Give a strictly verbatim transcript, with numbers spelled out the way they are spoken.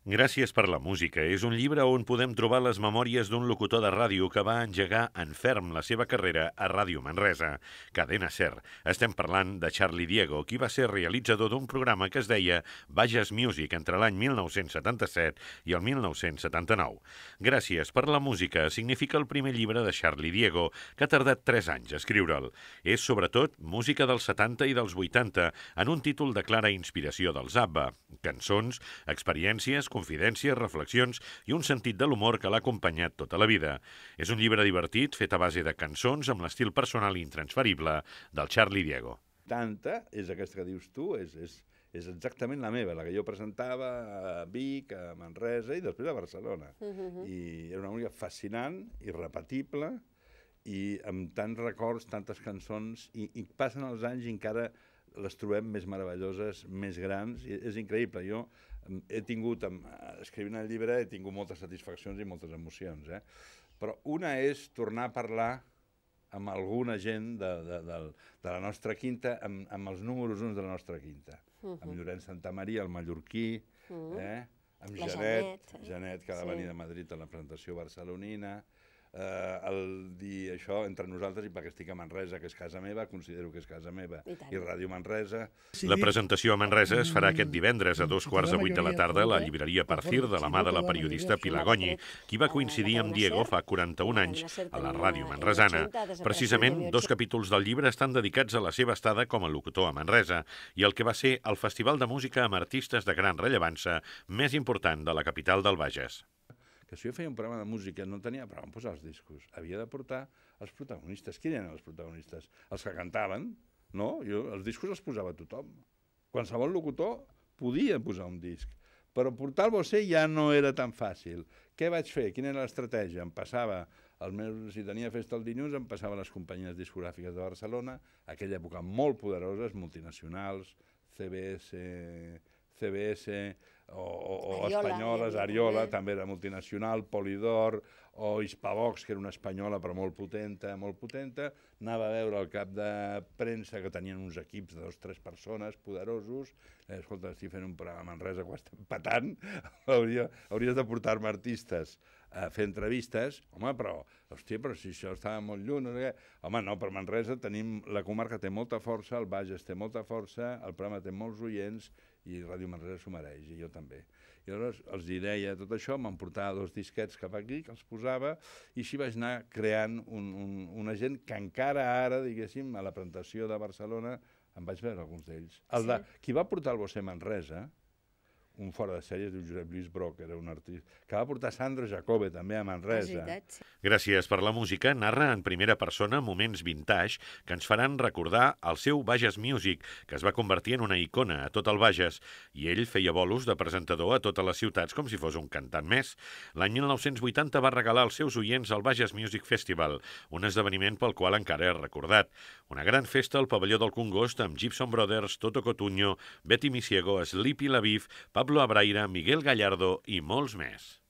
Gràcies per la música és un llibre on podem trobar les memòries d'un locutor de ràdio que va engegar en ferm la seva carrera a Ràdio Manresa, Cadena Ser. Estem parlant de Charlie Diego, qui va ser realitzador d'un programa que es deia Bages Music entre l'any mil nou-cents setanta-set i el mil nou-cents setanta-nou. Gràcies per la música significa el primer llibre de Charlie Diego, que ha tardat tres anys a escriure'l. És, sobretot, música dels setanta i dels vuitanta, en un títol de clara inspiració dels ABBA. Cançons, experiències, confidències, reflexions i un sentit de l'humor que l'ha acompanyat tota la vida. És un llibre divertit, fet a base de cançons amb l'estil personal i intransferible del Charlie Diego. Tanta és aquesta que dius tu, és, és, és exactament la meva, la que jo presentava a Vic, a Manresa i després a Barcelona. Uh-huh. I era una música fascinant, irrepetible, i amb tants records, tantes cançons, i, i passen els anys i encara les trobem més meravelloses, més grans, i és increïble. Jo he tingut, escrivint el llibre, he tingut moltes satisfaccions i moltes emocions, eh? Però una és tornar a parlar amb alguna gent de, de, de, de la nostra quinta, amb, amb els números uns de la nostra quinta. Uh-huh. Amb Llorenç Santamaria, el mallorquí, uh-huh. eh? Amb la Janet, Janet, Janet, que ha de sí. venir de Madrid a la presentació barcelonina. Uh, el dir això entre nosaltres, i perquè estic a Manresa, que és casa meva, considero que és casa meva, i, i Ràdio Manresa. La presentació a Manresa es farà aquest divendres a dos quarts de vuit de la tarda a la llibreria Parcir, de la mà de la periodista Pilar Gonyi, qui va coincidir amb Diego fa quaranta-un anys a la ràdio manresana. Precisament, dos capítols del llibre estan dedicats a la seva estada com a locutor a Manresa i el que va ser el festival de música amb artistes de gran rellevància més important de la capital del Bages. Que si jo feia un programa de música no tenia per on posar els discos, havia de portar els protagonistes. Qui eren els protagonistes? Els que cantaven, no? Jo els discos els posava tothom. Qualsevol locutor podia posar un disc, però portar el bosser ja no era tan fàcil. Què vaig fer? Quina era l'estratègia? Em passava, els meus, si tenia festa el dilluns, em passava a les companyies discogràfiques de Barcelona, aquella època molt poderoses, multinacionals, C B S, C B S, o, o, o espanyoles, Ariola, també era multinacional, Polydor, o Hispavox, que era una espanyola però molt potenta, molt potenta, anava a veure el cap de premsa, que tenien uns equips de dos o tres persones poderosos, eh, escolta, estic fent un programa a Manresa que ho estem patant, hauria, hauries de portar-me artistes a fer entrevistes, home, però, hòstia, però si això estava molt lluny, no sé què. Home, no, per Manresa tenim, la comarca té molta força, el Bages té molta força, el programa té molts oients, i Ràdio Manresa s'ho mereix, i jo també. I llavors els hi deia tot això, m'emportava dos disquets cap aquí, que els posava, i així vaig anar creant un, un, una gent que encara ara, diguéssim, a la presentació de Barcelona, em vaig veure alguns d'ells. El de, qui va portar el bosser Manresa, un fora de sèrie, es diu Josep Lluís Broc, era un artista, que va portar Sandro Jacobe, també a Manresa. Gràcies per la música, narra en primera persona moments vintage que ens faran recordar el seu Bages Music, que es va convertir en una icona a tot el Bages, i ell feia bolos de presentador a totes les ciutats com si fos un cantant més. L'any mil nou-cents vuitanta va regalar als seus oients el Bages Music Festival, un esdeveniment pel qual encara és recordat. Una gran festa al pavelló del Congost amb Gibson Brothers, Toto Cotugno, Betty Misiego, Sleepy LaBeef, Pablo Abraira, Miguel Gallardo i molts més.